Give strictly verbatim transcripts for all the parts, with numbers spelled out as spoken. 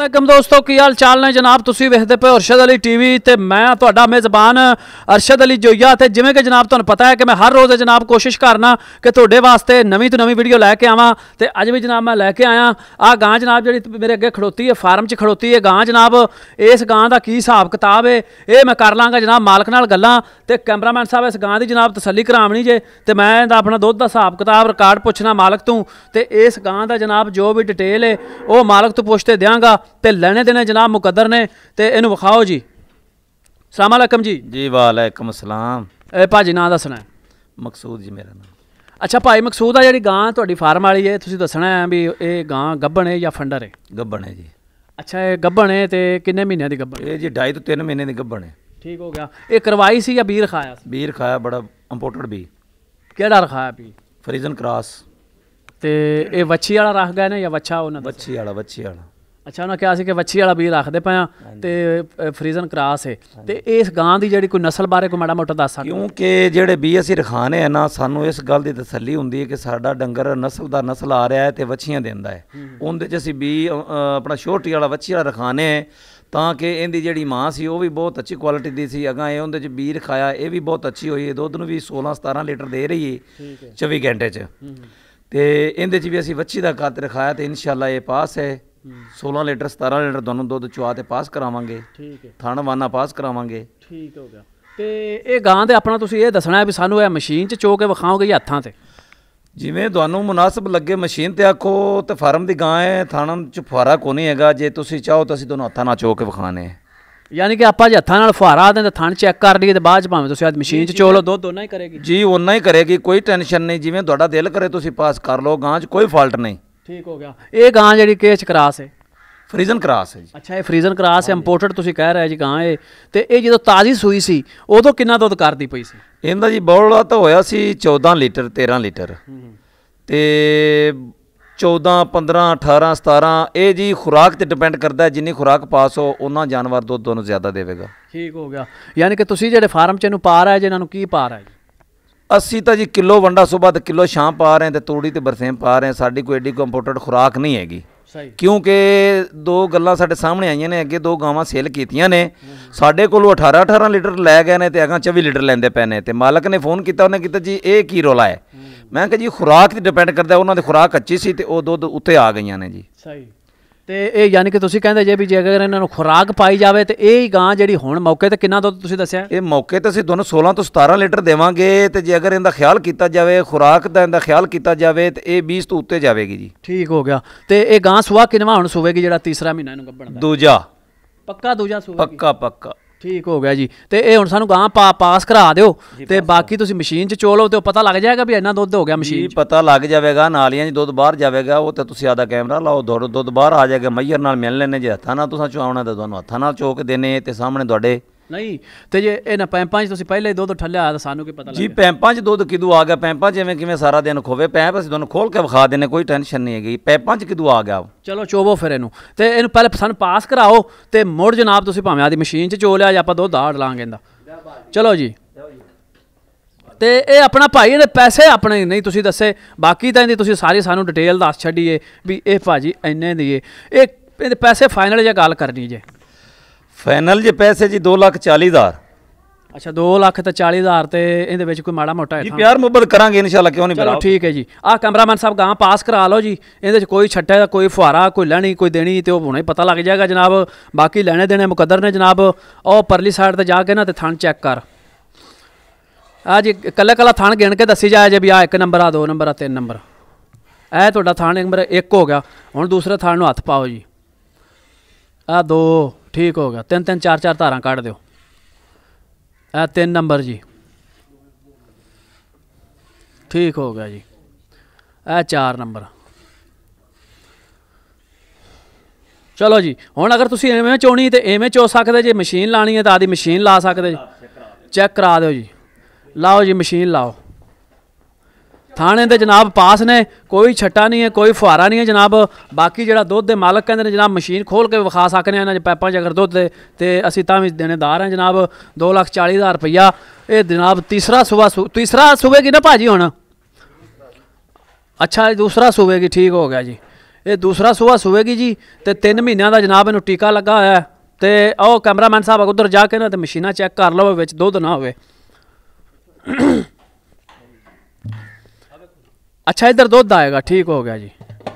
वालेकुम दोस्तों की हाल चाल ने जनाब तुसी वेखदे पे अरशद अली टीवी ते मैं तुहाडा मेज़बान अरशद अली जोइया ते जिवें कि जनाब तुहानूं पता है कि मैं हर रोज़ जनाब कोशिश करना कि तुहाडे वास्ते नवीं तो नवीं वीडियो लैके आवां ते अज भी जनाब मैं लैके आया आ गां जनाब जिहड़ी मेरे अगे खड़ोती है फार्म च खड़ोती है गां जनाब इस गां दा की हिसाब किताब है ये मैं कर लांगा जनाब मालक नाल गल्लां ते कैमरामैन साहब इस गां दी जनाब तसल्ली करावनी जे ते मैं अपना दुध दा हिसाब किताब रिकार्ड पुछना मालक तों ते इस गां दा जनाब जो भी डिटेल है वो मालक तो पुछते देंगा ते लेने देने जनाब मुकद्दर ने ते इनू विखाओ जी। अस्सलाम वालेकुम जी। जी वालेकुम अस्सलाम। ए भाजी नाम दसना है? मकसूद जी मेरा नाम। अच्छा भाई मकसूद आ जी गां तुहाडी फार्म वाली है तुसीं दसना है भी ये गां गब्बन है या फंडर है? गब्बन है जी। अच्छा ये गब्बन है ते किन्ने महीने दी गब्बन? ये जी ढाई तो तीन महीने दी गब्बन है। ठीक हो गया। ये करवाई सी या बी रखाया सी? बी रखाया बड़ा इंपोर्टेड बी। केड़ा रखाया बी? फ्रीजन क्रॉस। ते ये वच्छी वाला रख गए ने या वच्छा उन्हें? वच्छी वाला वच्छी वाला। अच्छा उन्हें कहा कि वच्छी वाला बी रखते पे तो फ्रीजन क्रॉस है तो इस गां की जी कोई नस्ल बारे कोई माड़ा मोटा दस सकते? क्योंकि जेडे बी असीं रखाने हैं ना सानू इस गल की तसल्ली होंदी है कि साडा डंगर नस्ल दा नस्ल आ रहा है तो वच्छियां देंदा है उहदे च असीं बी अपना छोटी वाला वच्छी वाला रखाने तां कि इहदी जिहड़ी मां सी वो भी बहुत अच्छी क्वालिटी दी सी अगां ये उहदे च बी रखाया ये भी बहुत अच्छी होई दुध नूं भी सोलह सतारह लीटर दे रही है चौबी घंटे च ते इहदे च भी असीं वच्छी दा कद रखाया तो इंशाअल्लाह ये पास है सोलह लीटर सतारह लीटर दोनों दुध चुआ के पास करावांगे। ठीक है। थाना वाना पास करावांगे। ठीक हो गया। तो ये गां दे अपना तुसीं ये दसना है भी सानू ये मशीन च चो के विखाओगे या हत्थां ते? जिवें तुहानूं मुनासिब लगे मशीन ते आखो तो फार्म दी गां है थाना च फुहारा कोई नहीं हैगा जे तुसीं चाहो तो असीं दोनों हत्थां नाल चो के विखाने। यानी कि आपां जे हत्थां नाल फुहारा दें थन चैक कर लईए तो बाद च भावें तुसीं मशीन च चो लो दुध उन्ना ही करेगी? जी उन्ना ही करेगी कोई टेंशन नहीं जिवें तुहाडा दिल करे तुसीं पास कर लो गां च कोई फॉल्ट नहीं। ठीक हो गया। ये गां जिहड़ी केस क्रॉस है? फ्रीजन क्रॉस है जी। अच्छा ये फ्रीजन क्रॉस है इंपोर्टेड तुसीं कह रहे जी गां है तो ये जो ताज़ी सूई सी उदों किन्ना दुध करदी पई सी? इहदा जी बौला तो होया सी चौदह लीटर तेरह लीटर ते चौदह पंद्रह अठारह सतारह ये जी खुराक ते डिपेंड करता है जिन्नी खुराक पास हो उन्ना जानवर दुध दोनों ज़्यादा देवेगा। ठीक हो गया। यानी कि तुसीं जिहड़े फार्म च इहनूं पा रहे जी इन्हां नूं की पा रहे जी? अस्सी तो जी किलो वंडा सुबह तो किलो शाम पा रहे हैं तो तूड़ी तो बरसेम पा रहे हैं साड़ी कोई एडी कोई इंपोर्टेड खुराक नहीं हैगी क्योंकि दो गल्लां साडे सामने आईयां ने अगे दो गावां सेल कीतियां ने साडे कोलों अठारह अठारह लीटर लै गए ने ते अगां चौबी लीटर लैंदे पे ने ते मालक ने फोन किया उन्हें किया जी ये की रौला है मैं कहा जी खुराक ते डिपेंड करता है उन्होंने खुराक अच्छी सी ते वो दुध उत्ते आ गई ने जी। सही तो ये यानी कि तुसीं कहंदे जे भी जे अगर इन्हां नूं खुराक पाई जाए तो यही गां जिहड़ी हुण मौके ते किन्ना दुध तुसीं दस्सिआ? ये मौके ते असीं दोनों सोलह तो सतारह लीटर देवांगे तो जे अगर इनका ख्याल किया जाए खुराक का इनका ख्याल किया जाए तो ये बीस तो उत्ते जाएगी जी। ठीक हो गया। तो ये गां सुआ किनवा हुण सुवेगी जिहड़ा तीसरा महीना इहनूं गब्बण दा? दूजा। पक्का दूजा सुवेगी? पक्का पक्का। ठीक हो गया जी। तो ये हुण सानूं गां पा पास करा दिओ ते बाकी तुसीं मशीन च चो लो तो पता लग जाएगा भी इन्ना दुध हो गया मशीन पता लग जाएगा नालियां दुध बाहर जाएगा वो तो तुसीं आदा कैमरा लाओ दुध दुध बाहर आ जाएगा मैयर नाल मिल लेने जे हत्थां नाल तुसां चुआउणा तो तुहानूं हत्थां नाल चो के देने ते सामने तुहाडे नहीं तो जे इन्हां पैंपां च तुसीं पहले दुध ठल्लिया तो सानूं की पता जी पैंपां च दुध किदों आ गया पैंपां जिवें किवें सारा दिन खोवे पैंप असीं तुहानूं खोल के विखा देने कोई टेंशन नहीं हैगी पैंपां च किदों आ गया। चलो चोवो फिर इनू तो इनू पहले सानूं पास कराओ तो मुड़ जनाब तुसीं भावें आदी मशीन च चो लिया जां आपां दुध आड़ लांगे इंदा। चलो जी तो ये अपना भाई इहदे पैसे अपने नहीं तुसीं दस्से बाकी तो इहदी तुसीं सारी सानूं डिटेल दस छड्डी भी ये भाजी इन्ने दी ये इहदे पैसे फाइनल जे गल करनी जे? फाइनल जे पैसे जी दो लाख चाली हज़ार। अच्छा दो लाख तो चाली हज़ार तो ये कोई माड़ा मोटा है प्यार मुहब्बत करांगे इंशाल्लाह क्यों नहीं। चलो ठीक है जी। आ कैमरामैन साहब गां पास करा लो जी ये कोई छट्टे का कोई फुहारा कोई लैनी कोई देनी तो हुणे पता लग जाएगा जनाब बाकी लेने देने मुकद्दर ने जनाब। और परली साइड पर जाके ना तो थन चैक कर आ जी कल्ला कल्ला थन गिन के दसी जाए जे भी आ एक नंबर आ दो नंबर आ तीन नंबर ए तुहाडा थन नंबर एक हो गया हुण दूसरे थन नूं हत्थ पाओ जी आ दो ठीक हो गया तीन तीन चार चार धारां कढ़ दिओ आ तीन नंबर जी ठीक हो गया जी आ चार नंबर। चलो जी हुण अगर तुसीं इवें चोनी तो इवें चो सकदे जे मशीन लानी है तो आदि मशीन ला सकदे जी चैक करा दिओ जी लाओ जी मशीन लाओ थाने दे जनाब पास ने कोई छट्टा नहीं है कोई फुहारा नहीं है जनाब। बाकी जिहड़ा दुध दे मालक कहंदे ने जनाब मशीन खोल के विखा सकने इन्हां पैपां च अगर दुध दे ते असीं तां भी देनेदार हैं जनाब। दो लाख चाली हज़ार रुपया ये जनाब तीसरा सुबह सु तीसरा सुबेगी ना भाजी हुण? अच्छा दूसरा सुबेगी ठीक हो गया जी। ਇਹ ਦੂਸਰਾ ਸੂਆ ਸੂਏਗੀ ਜੀ ਤੇ ਤਿੰਨ ਮਹੀਨਿਆਂ ਦਾ ਜਨਾਬ ਇਹਨੂੰ ਟੀਕਾ ਲੱਗਾ ਹੋਇਆ ਤੇ ਆਓ ਕੈਮਰਾਮੈਨ ਸਾਹਿਬ ਉਧਰ ਜਾ ਕੇ ਨਾ ਤੇ ਮਸ਼ੀਨਾਂ ਚੈੱਕ ਕਰ ਲਓ ਵਿੱਚ ਦੁੱਧ ਨਾ ਹੋਵੇ। ਅੱਛਾ ਇੱਧਰ ਦੁੱਧ ਆਏਗਾ, ਠੀਕ ਹੋ ਗਿਆ ਜੀ,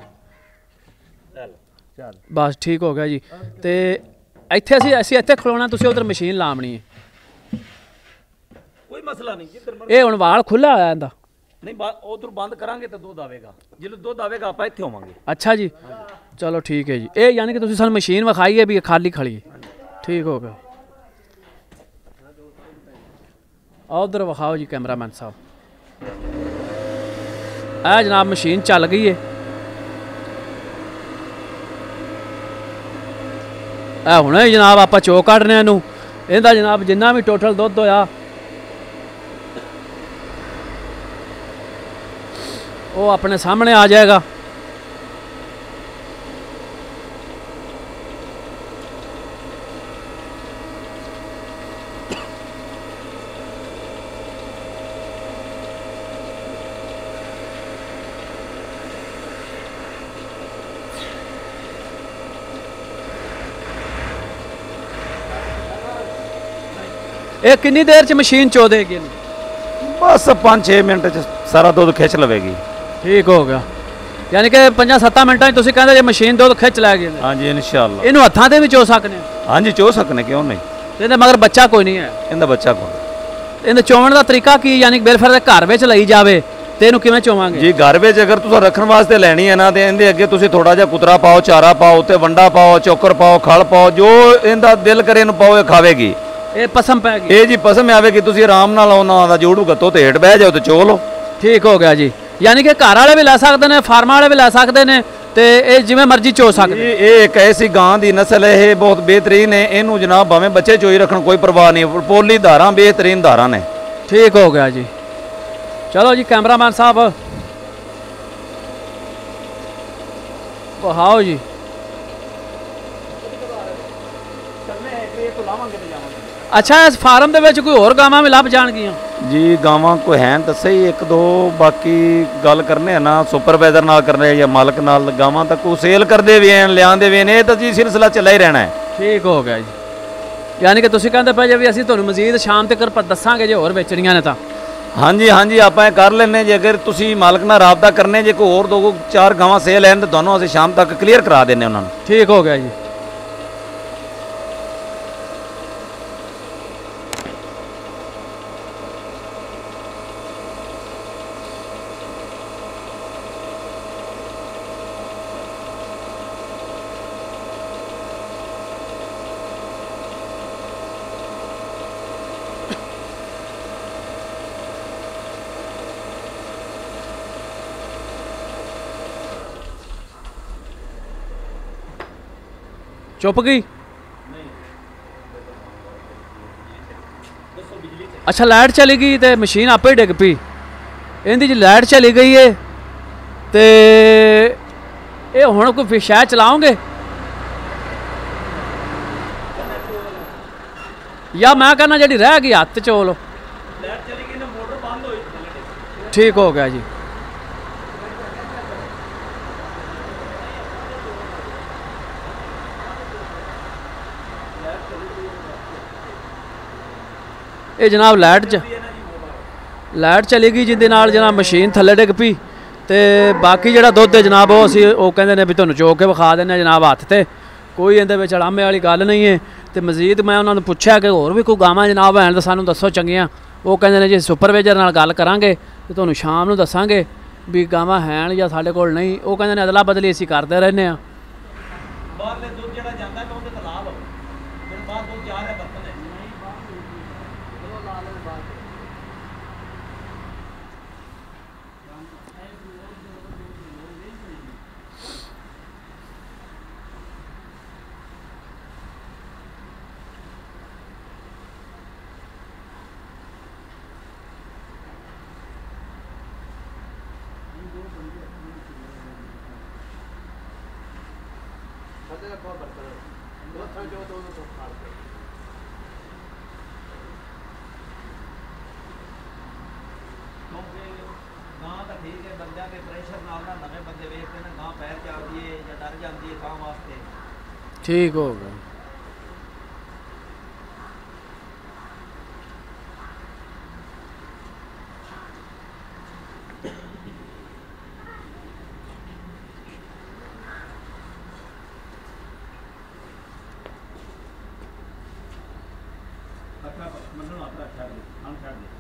ਬਸ ਠੀਕ ਹੋ ਗਿਆ ਜੀ। ਤੇ ਇੱਥੇ ਅਸੀਂ ਅਸੀਂ ਇੱਥੇ ਖਲੋਣਾ, ਤੁਸੀਂ ਉਧਰ ਮਸ਼ੀਨ ਲਾਉਣੀ ਹੈ, ਕੋਈ ਮਸਲਾ ਨਹੀਂ। ਇਹ ਹੁਣ ਵਾਲ ਖੁੱਲਾ ਹੋਇਆ ਇਹਦਾ ਨਹੀਂ, ਉਧਰ ਬੰਦ ਕਰਾਂਗੇ ਤਾਂ ਦੁੱਧ ਆਵੇਗਾ, ਜਦੋਂ ਦੁੱਧ ਆਵੇਗਾ ਆਪਾਂ ਇੱਥੇ ਹੋਵਾਂਗੇ। ਅੱਛਾ ਜੀ, ਚਲੋ ਠੀਕ ਹੈ ਜੀ। ਇਹ ਯਾਨੀ ਕਿ ਤੁਸੀਂ ਸਾਨੂੰ ਮਸ਼ੀਨ ਵਿਖਾਈ ਹੈ ਵੀ ਖਾਲੀ ਖੜੀ ਹੈ, ਠੀਕ ਹੋ ਗਿਆ। ਆਓ ਉਧਰ ਵਿਖਾਓ ਜੀ ਕੈਮਰਾਮੈਨ ਸਾਹਿਬ, ਇਹ ਜਨਾਬ ਮਸ਼ੀਨ ਚੱਲ ਗਈ ਹੈ। ਇਹ ਹੁਣੇ ਜਨਾਬ ਆਪਾਂ ਚੋ ਕੱਢਨੇ ਇਹਨੂੰ, ਇਹਦਾ ਜਨਾਬ ਜਿੰਨਾ ਵੀ ਟੋਟਲ ਦੁੱਧ ਹੋਇਆ ਉਹ ਆਪਣੇ ਸਾਹਮਣੇ ਆ ਜਾਏਗਾ। ਇਹ ਕਿੰਨੀ ਦੇਰ ਚ ਮਸ਼ੀਨ ਚੋ ਦੇਗੀ? ਬਸ ਪੰਜ ਛੇ ਮਿੰਟ ਚ ਸਾਰਾ ਦੁੱਧ ਖਿੱਚ ਲਵੇਗੀ। ਠੀਕ ਹੋ ਗਿਆ, ਯਾਨੀ ਕਿ ਪੰਜਾਂ ਸੱਤਾਂ ਮਿੰਟਾਂ ਚ ਤੁਸੀਂ ਕਹਿੰਦੇ ਜੇ ਮਸ਼ੀਨ ਦੁੱਧ ਖਿੱਚ ਲੈ ਗਈ। ਹਾਂਜੀ ਇਨਸ਼ਾਅੱਲਾ। ਇਹਨੂੰ ਹੱਥਾਂ ਤੇ ਵੀ ਚੋ ਸਕਨੇ? ਹਾਂਜੀ ਚੋ ਸਕਨੇ, ਕਿਉਂ ਨਹੀਂ। ਇਹਦੇ ਮਗਰ ਬੱਚਾ ਕੋਈ ਨਹੀਂ ਹੈ? ਇਹਦਾ ਬੱਚਾ ਕੋਈ। ਇਹਦੇ ਚੋਣ ਦਾ ਤਰੀਕਾ ਕੀ, ਯਾਨੀ ਕਿ ਬੇਲਫਰ ਦੇ ਘਰ ਵਿੱਚ ਲਈ ਜਾਵੇ ਤੇ ਇਹਨੂੰ ਕਿਵੇਂ ਚੋਵਾਂਗੇ ਜੀ? ਘਰ ਵਿੱਚ ਅਗਰ ਤੁਸੀਂ ਰੱਖਣ ਵਾਸਤੇ ਲੈਣੀ ਹੈ ਨਾ ਤੇ ਇਹਦੇ ਅੱਗੇ ਤੁਸੀਂ ਥੋੜਾ ਜਿਹਾ ਕੁਤਰਾ ਪਾਓ, ਚਾਰਾ ਪਾਓ, ਉੱਤੇ ਵੰਡਾ ਪਾਓ, ਚੋਕਰ ਪਾਓ, ਖਲ ਪਾਓ, ਜੋ ਇਹਦਾ ਦਿਲ ਕਰੇ ਇਹਨੂੰ ਪਾਓ, ਇਹ ਖਾਵੇਗੀ। ਇਹ ਪਸਮ ਪੈ ਗਈ? ਇਹ ਜੀ ਪਸਮ ਆਵੇਗੀ, ਤੁਸੀਂ ਆਰਾਮ ਨਾਲ ਉਹਨਾਂ ਦਾ ਜੋੜੂ ਗੱਤੋ ਤੇ ਹੇਠ ਬਹਿ ਜਾਓ ਤੇ ਚੋ ਲਓ। ਠੀਕ ਹੋ ਗਿਆ ਜੀ, ਯਾਨੀ ਕਿ ਘਰ ਵਾਲੇ ਵੀ ਲੈ ਸਕਦੇ ਨੇ, ਫਾਰਮਾਂ ਵਾਲੇ ਵੀ ਲੈ ਸਕਦੇ ਨੇ ਤੇ ਇਹ ਜਿਵੇਂ ਮਰਜ਼ੀ ਚੋ ਸਕਦੇ। ਇਹ ਇੱਕ ਐਸੀ ਗਾਂ ਦੀ ਨਸਲ ਹੈ, ਇਹ ਬਹੁਤ ਬਿਹਤਰੀਨ ਹੈ। ਇਹਨੂੰ ਜਨਾਬ ਭਾਵੇਂ ਬੱਚੇ ਚੋਈ ਰੱਖਣ ਕੋਈ ਪਰਵਾਹ ਨਹੀਂ, ਪੋਲੀ ਧਾਰਾਂ ਬਿਹਤਰੀਨ ਧਾਰਾਂ ਨੇ। ਠੀਕ ਹੋ ਗਿਆ ਜੀ, ਚਲੋ ਜੀ ਕੈਮਰਾਮੈਨ ਸਾਹਿਬ ਬਹਾਓ ਜੀ। ਅੱਛਾ, ਇਸ ਫਾਰਮ ਦੇ ਵਿੱਚ ਕੋਈ ਹੋਰ ਗਾਵਾਂ ਵੀ ਲੱਭ ਜਾਣਗੀਆਂ ਜੀ? ਗਾਵਾਂ ਕੋਈ ਹੈ ਤਾਂ ਸਹੀ ਇੱਕ ਦੋ, ਬਾਕੀ ਗੱਲ ਕਰਨੇ ਆ ਨਾ ਸੁਪਰਵਾਈਜ਼ਰ ਨਾਲ ਕਰਨੇ ਜਾਂ ਮਾਲਕ ਨਾਲ। ਗਾਵਾਂ ਤਾਂ ਕੋਈ ਸੇਲ ਕਰਦੇ ਵੀ ਐ, ਲਿਆਂਦੇ ਵੀ ਨੇ, ਇਹ ਤਾਂ ਜੀ ਸਿਲਸਿਲਾ ਚੱਲਾ ਹੀ ਰਹਿਣਾ ਹੈ। ਠੀਕ ਹੋ ਗਿਆ ਜੀ, ਯਾਨੀ ਕਿ ਤੁਸੀਂ ਕਹਿੰਦੇ ਪਏ ਜੇ ਵੀ ਅਸੀਂ ਤੁਹਾਨੂੰ ਮਜ਼ੀਦ ਸ਼ਾਮ ਤੱਕ ਦੱਸਾਂਗੇ ਜੇ ਹੋਰ ਵੇਚਣੀਆਂ ਨੇ ਤਾਂ। ਹਾਂਜੀ ਹਾਂਜੀ ਆਪਾਂ ਇਹ ਕਰ ਲੈਣੇ, ਜੇ ਅਗਰ ਤੁਸੀਂ ਮਾਲਕ ਨਾਲ ਰਾਬਤਾ ਕਰਨੇ, ਜੇ ਕੋਈ ਹੋਰ ਦੋ ਚਾਰ ਗਾਵਾਂ ਸੇਲ ਲੈਣ ਤਾਂ ਤੁਹਾਨੂੰ ਅਸੀਂ ਸ਼ਾਮ ਤੱਕ ਕਲੀਅਰ ਕਰਾ ਦਿੰਨੇ ਉਹਨਾਂ ਨੂੰ। ਠੀਕ ਹੋ ਗਿਆ ਜੀ। चुप गई? अच्छा लाइट चली गई तो मशीन आपे डिग पी। इहदी जी लाइट चली गई है तो ये हुण कोई शायद चलाओगे या मैं कहना जी रह गई हत्थ चोलो। ठीक हो गया जी। ये जनाब लाइट च लाइट चली गई जिंदे नाल जनाब मशीन थले डिग पी तो बाकी जो दुध है जनाब वो असी वो कहते हैं भी तुहानूं चो के विखा देने जनाब हत्थ ते कोई इहदे विच अड़ामे वाली गल नहीं है। तो मजीद मैं उन्होंने पुछया कि होर भी कोई गावां जनाब हैं तो सानूं दसो चंगियां। वो कहते हैं जी सुपरवाइजर नाल गल करांगे तो तुहानूं शाम नूं दसांगे भी गावां हैं या साडे कोल नहीं। वो कहते हैं अदला बदली असीं करदे रहने आ। ठीक है बंदे के प्रेशर नाल ना नवे बंदे वेखते ना गां पैर जाती है या डर जाती है काम वास्ते ठीक हो गया। अच्छा मतलब आता अच्छा हम छाड़ दे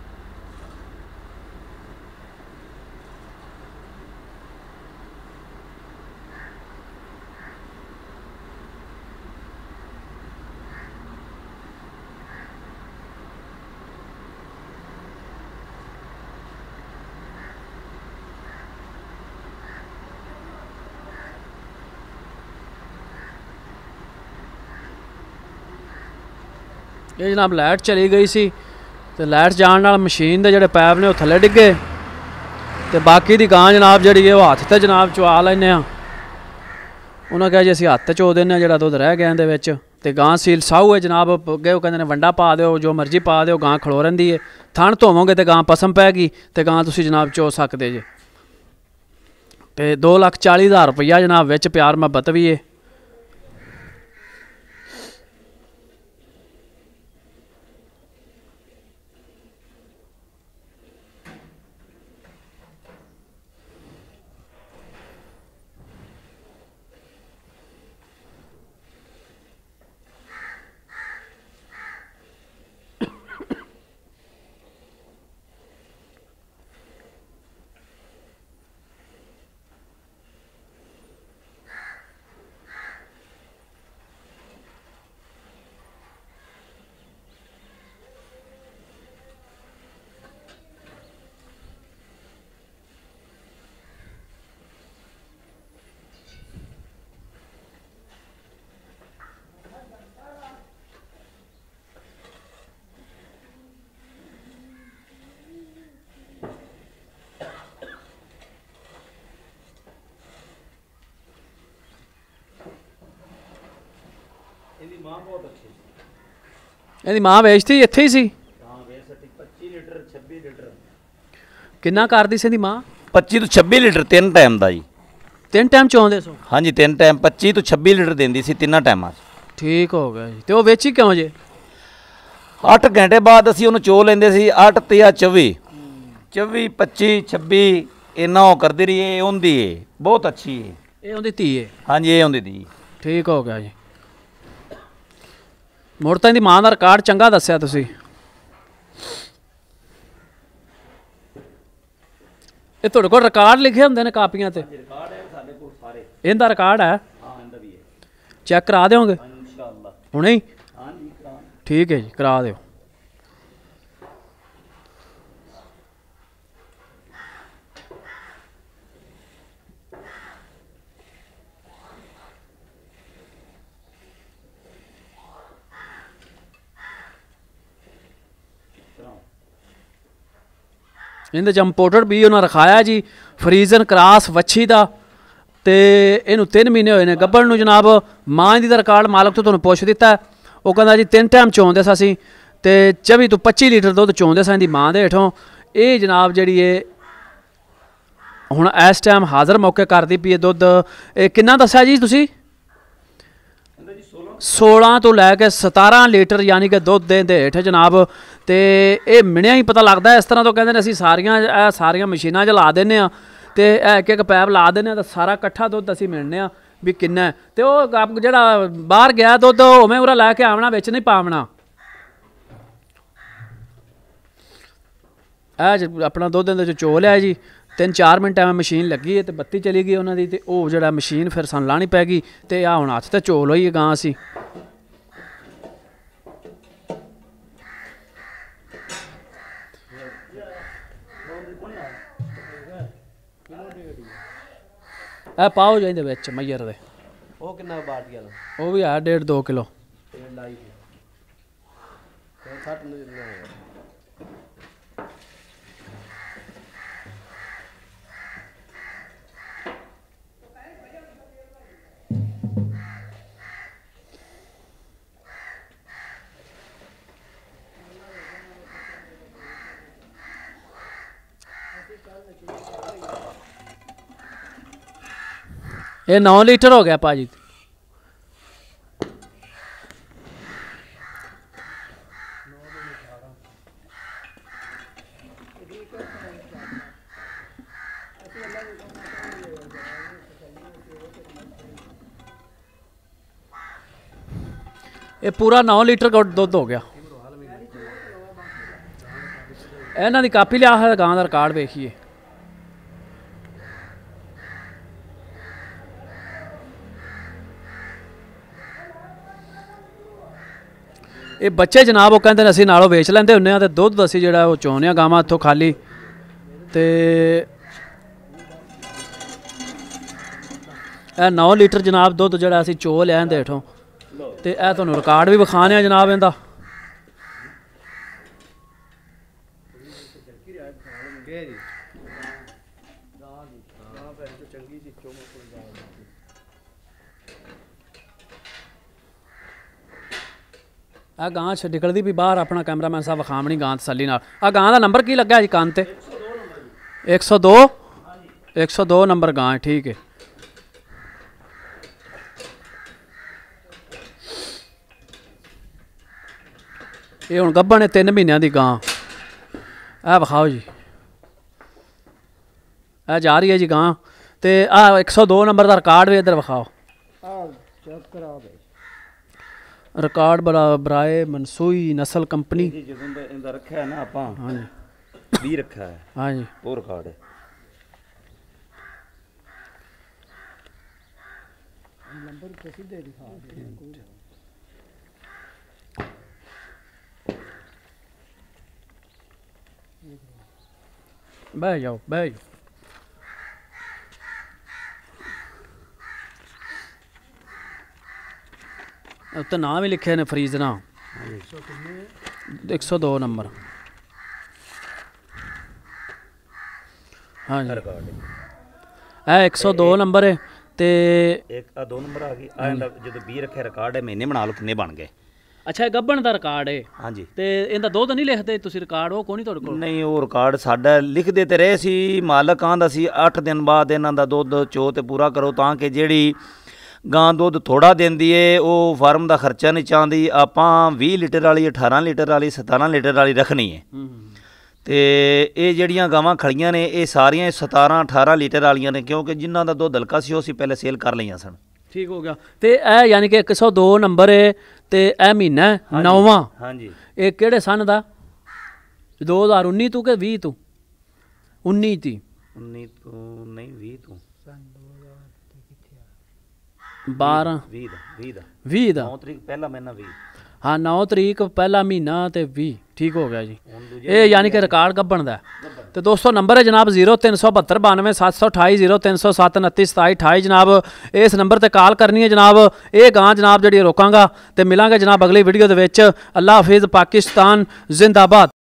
ਇਹ ਜਨਾਬ ਲਾਈਟ ਚਲੀ ਗਈ ਸੀ ਤੇ ਲਾਈਟ ਜਾਣ ਨਾਲ ਮਸ਼ੀਨ ਦੇ ਜਿਹੜੇ ਪੈਪ ਨੇ ਉਹ ਥੱਲੇ ਡਿੱਗੇ ਤੇ ਬਾਕੀ ਦੀ ਗਾਂ ਜਨਾਬ ਜਿਹੜੀ ਹੈ ਉਹ ਹੱਥ ਤੇ ਜਨਾਬ ਚਵਾ ਲੈਂਦੇ ਆ। ਉਹਨਾਂ ਕਿਹਾ ਜੀ ਅਸੀਂ ਹੱਥ 'ਤੇ ਚੋ ਦਿੰਦੇ ਹਾਂ ਜਿਹੜਾ ਦੁੱਧ ਰਹਿ ਗਿਆ ਇਹਦੇ ਵਿੱਚ। ਤੇ ਗਾਂ ਸੀਲ ਸਾਊ ਹੈ ਜਨਾਬ, ਅੱਗੇ ਉਹ ਕਹਿੰਦੇ ਨੇ ਵੰਡਾ ਪਾ ਦਿਓ ਜੋ ਮਰਜ਼ੀ ਪਾ ਦਿਓ, ਗਾਂ ਖਲੋ ਰਹਿੰਦੀ ਹੈ। ਥਣ ਧੋਵੋਗੇ ਤੇ ਗਾਂ ਪਸਮ ਪੈ ਗਈ ਤੇ ਗਾਂ ਤੁਸੀਂ ਜਨਾਬ ਚੋ ਸਕਦੇ ਜੇ। ਤੇ ਦੋ ਲੱਖ ਚਾਲੀ ਹਜ਼ਾਰ ਰੁਪਈਆ ਜਨਾਬ ਵਿੱਚ ਪਿਆਰ ਮੁਹੱਬਤ ਵੀ ਹੈ। ਮਾਂ ਬਹੁਤ ਅੱਛੀ ਸੀ। ਇਹਦੀ ਮਾਂ ਵੇਚਤੀ ਇੱਥੇ ਹੀ ਸੀ। ਹਾਂ ਵੇਚ ਸਟੀ ਪੱਚੀ ਲੀਟਰ ਛੱਬੀ ਲੀਟਰ। ਕਿੰਨਾ ਕਰਦੀ ਸੀ ਇਹਦੀ ਮਾਂ? ਪੱਚੀ ਤੋਂ ਛੱਬੀ ਲੀਟਰ ਤਿੰਨ ਟਾਈਮ ਦਾ ਜੀ। ਤਿੰਨ ਟਾਈਮ ਚੋਂਦੇ ਸੋ? ਹਾਂਜੀ ਤਿੰਨ ਟਾਈਮ ਪੱਚੀ ਤੋਂ ਛੱਬੀ ਲੀਟਰ ਦਿੰਦੀ ਸੀ ਤਿੰਨਾਂ ਟਾਈਮਾਂ 'ਚ। ਠੀਕ ਹੋ ਗਿਆ ਜੀ। ਤੇ ਉਹ ਵੇਚੀ ਕਿਉਂ ਜੇ? ਅੱਠ ਘੰਟੇ ਬਾਅਦ ਅਸੀਂ ਉਹਨੂੰ ਚੋ ਲੈਂਦੇ ਸੀ। ਅੱਠ ਤੇ ਆ ਚੌਵੀ ਚੌਵੀ ਪੱਚੀ ਛੱਬੀ ਇੰਨਾ ਉਹ ਕਰਦੀ ਰਹੀ। ਇਹ ਉਹਦੀ ਹੈ ਬਹੁਤ ਅੱਛੀ ਹੈ। ਇਹ ਉਹਦੀ ਧੀ ਹੈ? ਹਾਂਜੀ ਇਹ ਉਹਦੀ ਧੀ। ਠੀਕ ਹੋ ਗਿਆ ਜੀ। ਮੁੜ ਤਾਂ ਇਹਦੀ ਮਾਂ ਦਾ ਰਿਕਾਰਡ ਚੰਗਾ ਦੱਸਿਆ ਤੁਸੀਂ। ਇਹ ਤੁਹਾਡੇ ਕੋਲ ਰਿਕਾਰਡ ਲਿਖੇ ਹੁੰਦੇ ਨੇ ਕਾਪੀਆਂ ਤੇ? ਰਿਕਾਰਡ ਹੈ ਸਾਡੇ ਕੋਲ ਸਾਰੇ। ਇਹਦਾ ਰਿਕਾਰਡ ਹੈ? ਹਾਂ ਇਹਦਾ ਵੀ ਹੈ। ਚੈੱਕ ਕਰਾ ਦਿਓਗੇ? ਇਨਸ਼ਾਅੱਲਾ ਹੁਣੇ ਹੀ? ਹਾਂਜੀ ਕਰਾ। ਠੀਕ ਹੈ ਜੀ ਕਰਾ ਦਿਓ। ਇਹਦੇ 'ਚ ਇੰਪੋਰਟਡ ਵੀ ਉਹਨਾਂ ਰਖਾਇਆ ਜੀ ਫਰੀਜ਼ਨ ਕਰਾਸ ਵੱਛੀ ਦਾ। ਤੇ ਇਹਨੂੰ ਤਿੰਨ ਮਹੀਨੇ ਹੋਏ ਨੇ ਗੱਭਣ ਨੂੰ ਜਨਾਬ। ਮਾਂ ਇਹਦੀ ਦਾ ਰਿਕਾਰਡ ਮਾਲਕ ਤੋਂ ਤੁਹਾਨੂੰ ਪੁੱਛ ਦਿੱਤਾ। ਉਹ ਕਹਿੰਦਾ ਜੀ ਤਿੰਨ ਟਾਈਮ ਚੋਂਦੇ ਸਾਂ ਅਸੀਂ ਤੇ ਚੌਵੀ ਤੋਂ ਪੱਚੀ ਲੀਟਰ ਦੁੱਧ ਚੋਂਦੇ ਸਾਂ ਇਹਦੀ ਮਾਂ ਦੇ ਹੇਠੋਂ। ਇਹ ਜਨਾਬ ਜਿਹੜੀ ਇਹ ਹੁਣ ਇਸ ਟਾਈਮ ਹਾਜ਼ਰ ਮੌਕੇ ਕਰਦੀ ਪਈ ਹੈ ਦੁੱਧ। ਇਹ ਕਿੰਨਾ ਦੱਸਿਆ ਜੀ ਤੁਸੀਂ? सोलह तो लैके सतारह लीटर यानी कि दुध दे हेठ जनाब। तो ये मिनिया ही पता लगता है। इस तरह तो कहते हैं असी सारिया सारिया मशीनां च ला देने तो एक एक पैप ला देने तो सारा कट्ठा दुध असी मिलने भी किन्ना है। तो वो जो बाहर गया दुध उवें उरा लैके आवना बिच नहीं पावना। ए अपना दुध इहदे चो लिया जी। तीन चार मिनट एवं मशीन लगी है तो बत्ती चली गई उन्होंने तो वह जो मशीन फिर सानू लानी पै गई। तो आ हुण हत्थ ते चोल होई गां असी। ए पाओ जी इहदे मैयर दे। ਉਹ ਕਿੰਨਾ ਬਾਟ ਗਿਆ? ਉਹ ਵੀ ਹੈ डेढ़ दो किलो। ये नौ लीटर हो गया भाजी। ये पूरा नौ लीटर का दुध हो गया। इन्हों की कापी लिया है गां का रिकॉर्ड वेखिए। ये बच्चे जनाब वो कहते असीं नालों वेच लेंदे हुंदे आ ते दुध असीं जिहड़ा वो चोने आ गावां इत्थों खाली ते ए नौ लीटर जनाब दुध जिहड़ा असीं चो लिया इंदे हेठों ते ए तुहानूं रिकॉर्ड भी विखाने आ जनाब इंदा। आ गां छ निकलदी भी बाहर अपना कैमरामैन साहब विखावनी गां तसल्ली नाल। आ गां दा नंबर की लग्या जी कान ते एक सौ दो एक सौ दो नंबर गां है ठीक है। ये हुण गब्बन है तीन महीनों की गां। आ विखाओ जी आ जा रही है जी गां ते आ एक सौ दो नंबर का रिकॉर्ड भी इधर विखाओ। रिकॉर्ड बड़ा बराए मनसूई नस्ल कंपनी जो रखा है ना आपां हाँ जी भी रखा है हाँ जी वो रिकॉर्ड है। बह जाओ बह जाओ। उत्ते नाम भी लिखे ने फरीद ना एक सौ दो नंबर हाँ जी है एक सौ दो नंबर है ते एक आ दो नंबर आ गई आ जो बी रखे रिकॉर्ड है महीने बना लो किन्ने बन गए। अच्छा ये गब्बन का रिकॉर्ड है हाँ जी ते इहदा दुध नहीं लिखते तुसीं रिकॉर्ड वो कोनी तुहाडे कोल? नहीं वो रिकॉर्ड साडा लिखदे ते रहे सी मालक आंदा सी अठ दिन बाद इन्हां दा दुध चो ते पूरा करो तां कि जेड़ी गां दुध थोड़ा देंदी है वो फार्म का खर्चा नहीं चाहती आपां बीस लीटर वाली अठारह लीटर वाली सतारह लीटर वाली रखनी है तो ये जड़ियाँ गावां खड़ियां ने ये सारियां सतारह अठारह लीटर वालियां ने क्योंकि जिन्हां दा दुध हल्का सी उसी पहले सेल कर लईआं सन। ठीक हो गया तो यह यानी कि एक सौ दो नंबर है तो यह महीना है नौवां हाँ जी ये किहड़े सन दा दो हज़ार उन्नी तू कि भी तू उन्नी ती उन्नी तो नहीं भी तो बारह भी भी भी दा नौ तरीक पहला महीना भी हाँ नौ तरीक पहला महीना तो भी ठीक हो गया जी। ये यानी कि रिकॉर्ड गब्बन दा तो दोस्तों नंबर है जनाब जीरो तीन सौ बहत्तर बानवे सत्त सौ अठाई जीरो तीन सौ सत्त उनती सताई अठाई जनाब इस नंबर पर कॉल करनी है जनाब। ये गां जनाब जी रोकांगा तो मिलांगे जनाब अगली वीडियो के। अल्लाह हाफिज़ पाकिस्तान जिंदाबाद।